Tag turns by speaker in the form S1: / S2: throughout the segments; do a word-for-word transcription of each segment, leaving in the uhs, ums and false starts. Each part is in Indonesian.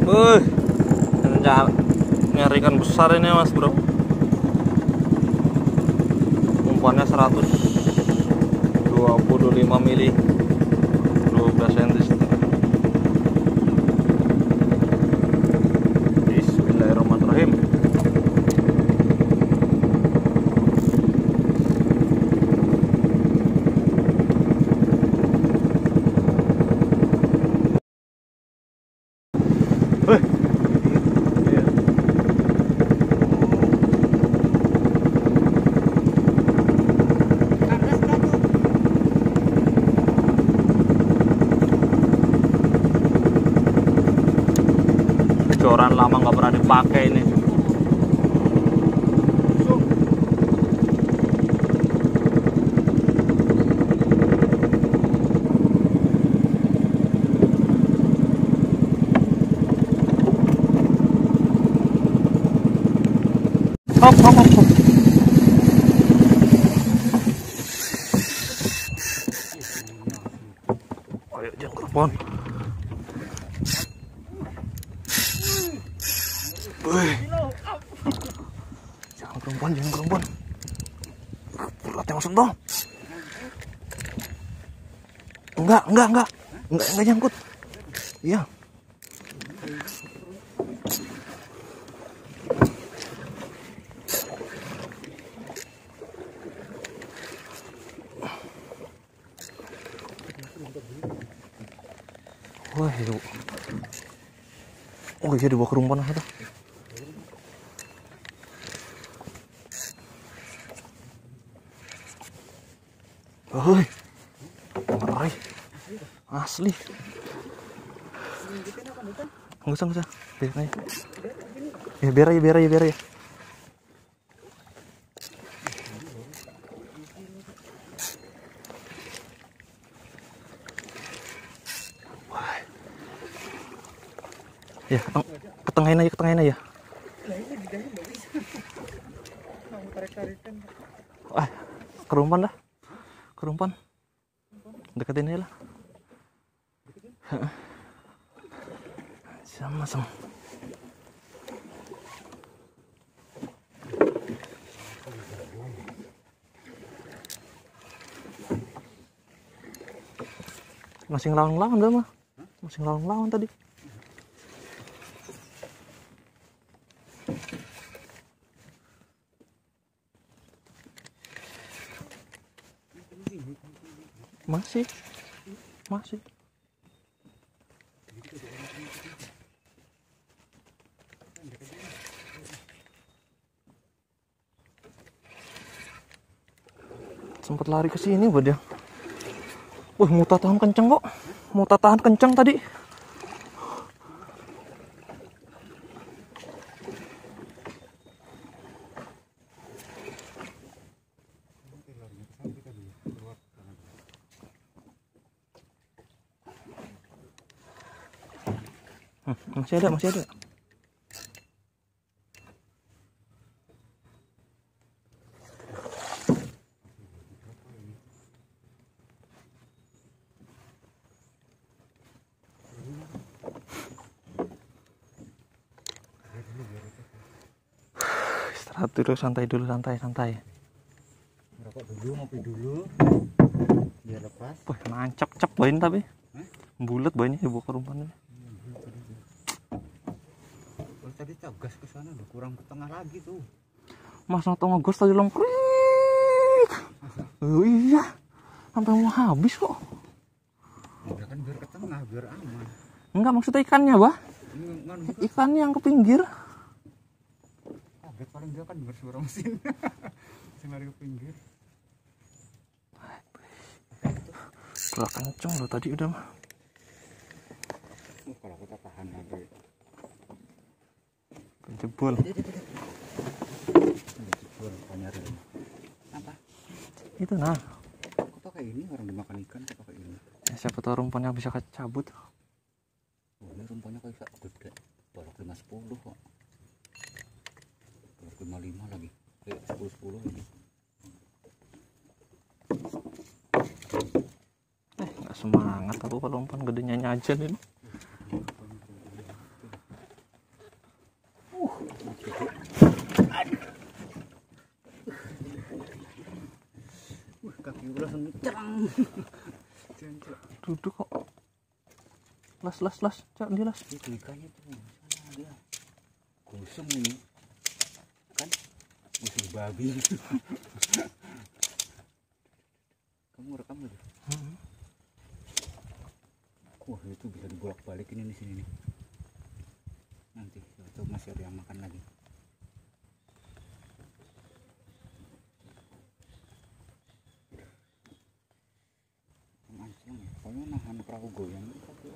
S1: Wuh, nyari ikan besar ini mas bro. Umpannya seratus dua puluh lima mili, dua belas sentimeter. Bismillahirrahmanirrahim. Wih. Joran lama nggak pernah dipakai ini. Hop hop hop, hop. Ayo jangan kerupon. Wih. Jangan kerumpan, jangan kerumpan. Beratnya masuk dong. Enggak, enggak, enggak. Enggak, enggak nyangkut. Iya. Wah, itu. Oh iya, dibawa ke rumah ada. Woi, ngeri, asli. Nggak usah, nggak usah. Biar aja. Ya biar aja, biar aja, biar aja. Wah. Ya, ketengahin aja, ketengahin aja. Wah, kerumpan dah. Kerumpan. Deketin aja lah. Sama sama. Masih ngelawan-ngelawan dah mah. Masih ngelawan-ngelawan tadi. Masih, masih. Sempat lari ke sini buat dia. Wih, muta tahan kenceng kok. Muta tahan kenceng tadi. Hmm, masih ada, masih ada. Istirahat dulu, santai dulu, santai, santai.
S2: Ngerokok dulu, ngopi dulu, biar lepas.
S1: Wah, nancap cap bain tapi. Eh? Bulat bainnya ya buka rumahnya.
S2: Kalau tadi gas ke sana udah kurang ke tengah lagi tuh.
S1: Mas tengah gas tadi longkrik. Oh iya. Sampai mau habis kok.
S2: Ya kan biar ke tengah, biar aman.
S1: Enggak, maksudnya ikannya, Bah. Ikannya yang ke pinggir.
S2: Kaget paling dia kan dengar suara mesin. Mesin lari ke pinggir.
S1: Gerak kenceng loh tadi udah mah.
S2: Oh, kalau kita tahan lagi.
S1: Jebol.
S2: Jebol nyari. Apa?
S1: Itu nah.
S2: Kok pakai ini orang dimakan ikan kok pakai ini?
S1: Ya, siapa tahu rumpannya bisa kecabut.
S2: Oh, ini rumpannya kayak gede. Balok lima sepuluh kok. Balok lima lima lagi. Eh, sepuluh sepuluh ini.
S1: Eh, nggak semangat aku kalau umpan gedenya aja nih. Duduk kok. Las las las, cak dia las.
S2: Itu ikannya tuh sana dia. Gosong ini. Kan gosong babi. Kamu rekam aja.
S1: Hmm.
S2: Wah, itu bisa dibolak-balik ini di sini nih. Nanti coba masih ada yang makan lagi. Mancing ya, pokoknya nahan perahu goyang.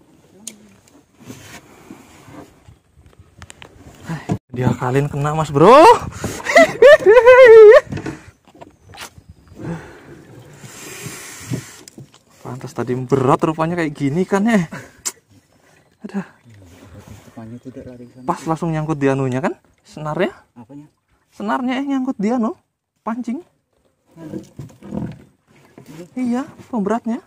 S1: Dia kalian kena mas bro. Pantas tadi berat rupanya kayak gini kan ya. Ada. Pas langsung nyangkut di anunya kan, senarnya.
S2: Apanya?
S1: Senarnya yang nyangkut dia no, pancing. Iya, pemberatnya.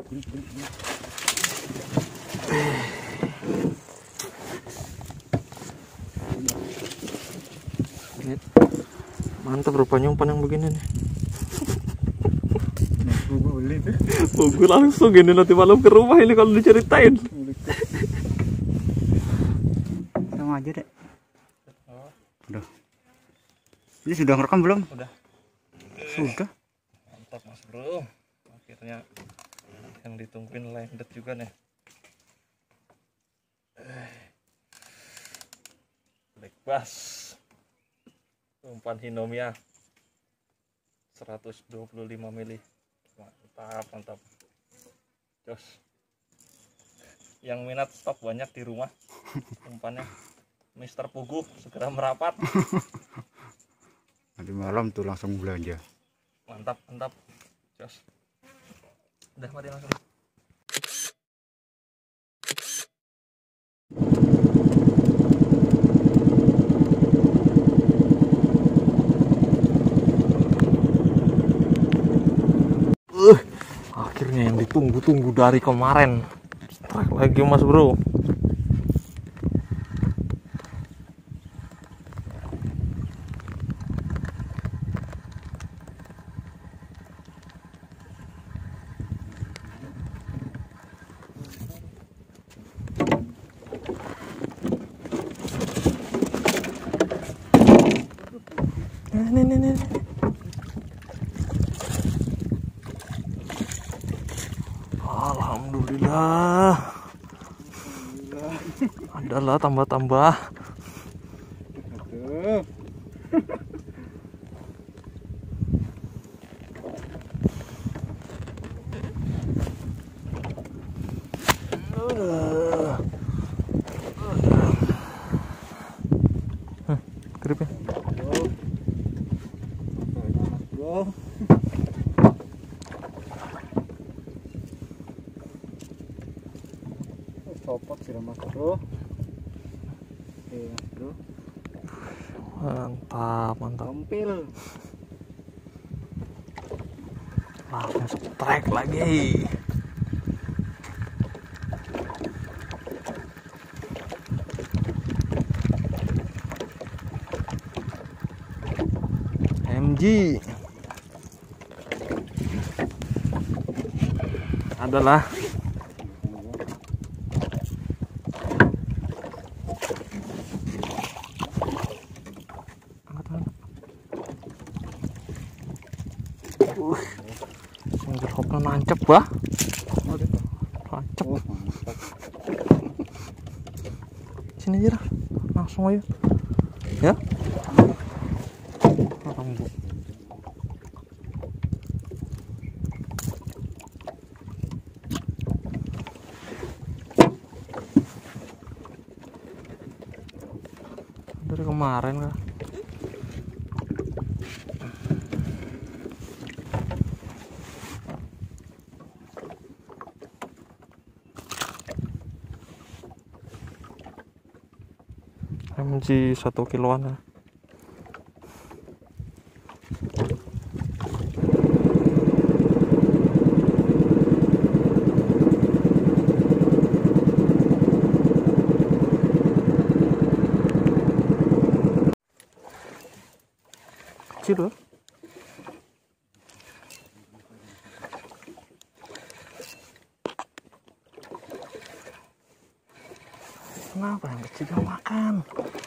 S1: Mantap rupanya umpan yang begini nih. Oh, gue langsung gini nanti malam ke rumah ini kalau diceritain.
S2: Sama aja deh. Udah. Ini sudah ngerekam belum?
S1: Udah.
S2: Sudah.
S1: Mantap mas bro. Akhirnya yang ditungguin landed juga nih. Black bass. Umpan Hinomia seratus dua puluh lima mili. Mantap, mantap. Jos. Yang minat stok banyak di rumah. Umpannya Mister Pugu segera merapat.
S2: Nanti malam tuh langsung belanja.
S1: Mantap, mantap. Jos. Udah mati langsung. Uh, akhirnya yang ditunggu-tunggu dari kemarin. Strike lagi mas bro. Nih nih nih. Alhamdulillah. Adalah tambah-tambah. Hmm, gripnya.
S2: Copot sih mas bro. Oke mas bro.
S1: Mantap, mantap.
S2: Tampil.
S1: Langsung strike lagi. M G adalah uh, singgir hopnya nancep bah, nancep. Sini aja lah, langsung aja, ya. Rambut. Dari kemarin kah? M G satu kiloan ya. Kecil loh. Sudah makan.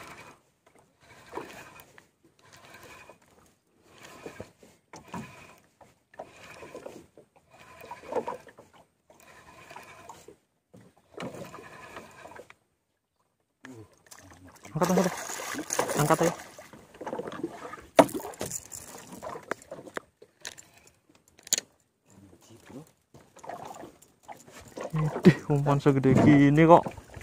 S1: Angkat, angkat, angkat ya. Idih, umpan segede gini kok.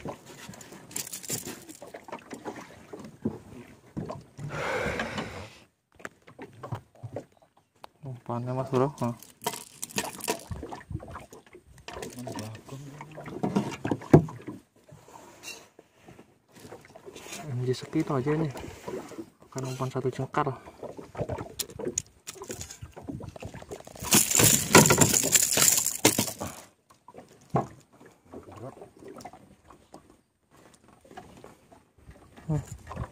S1: Umpannya Mas Bro. Nah. Ini segitu aja nih. Kan umpan satu cengkar. Hmm.